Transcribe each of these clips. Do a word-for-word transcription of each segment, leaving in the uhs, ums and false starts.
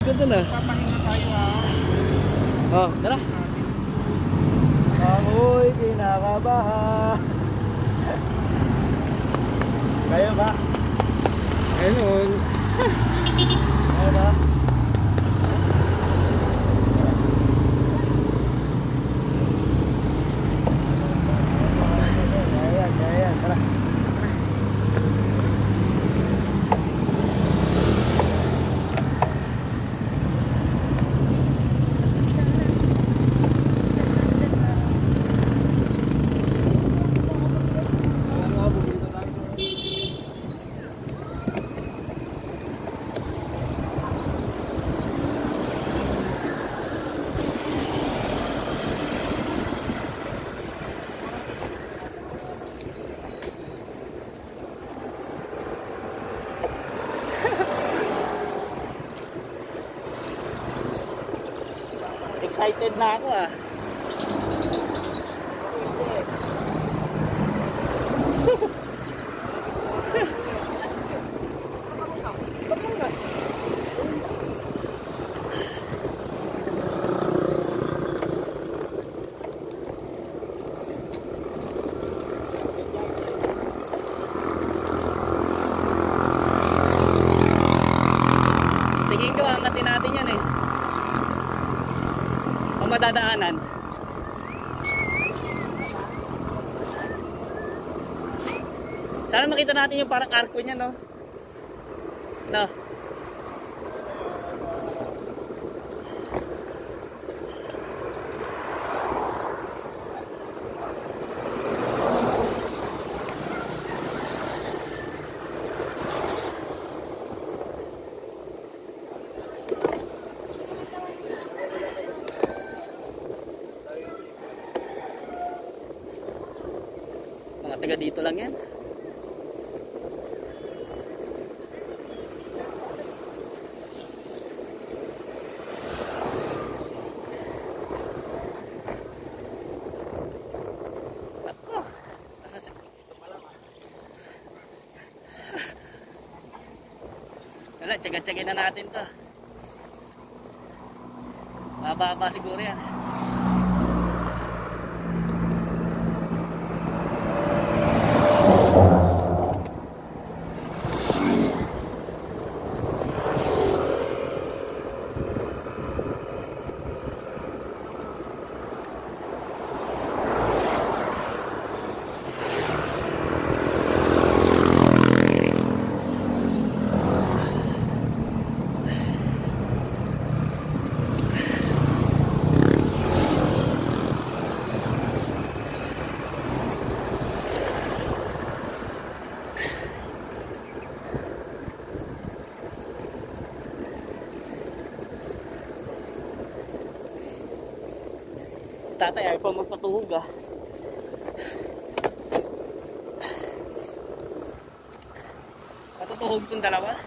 Ganda na. Papahinga tayo ha. Oh, tara. Ako'y kinakabahan. Kayo ba? Ayun. Kayo ba? Ayan, ayan, tara. Excited na ako ah. Tingin ko angatin natin yan eh. Madadaanan. Sana makita natin yung parang arko niya, no? No. Mga taga dito lang yan. Ako. Wala, tsaga-tsagin na natin to. Mababa siguro yan. Tatay, ayaw pa magpatuhog ah. Patutuhog itong dalawa.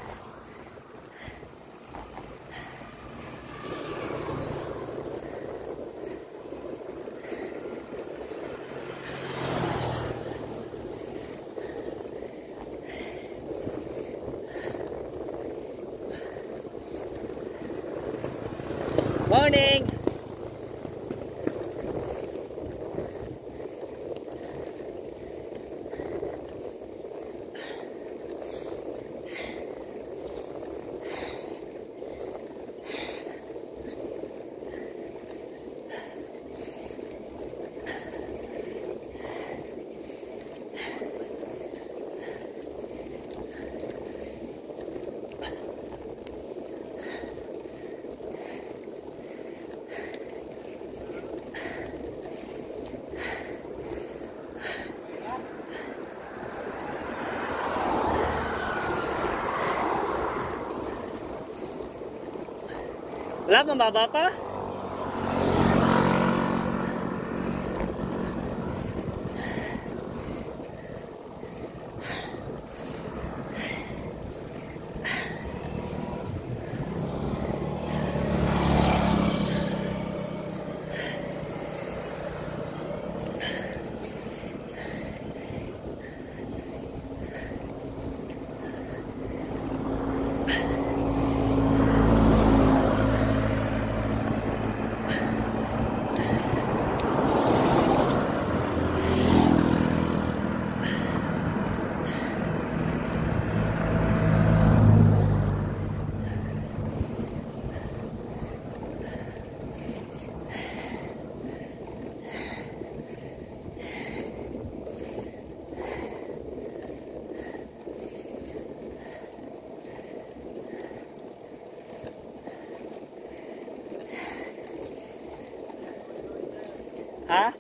Morning! Wala, mababa pa? Ha?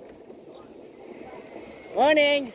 Morning!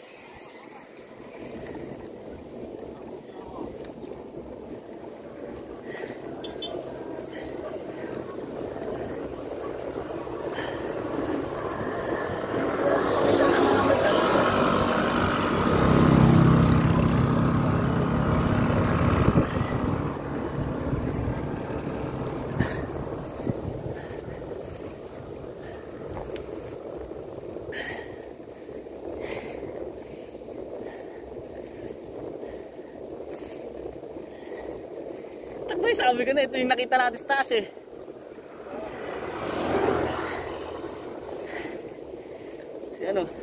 Takboy, sabi ko na, ito yung nakita natin sa taas eh. Si ano?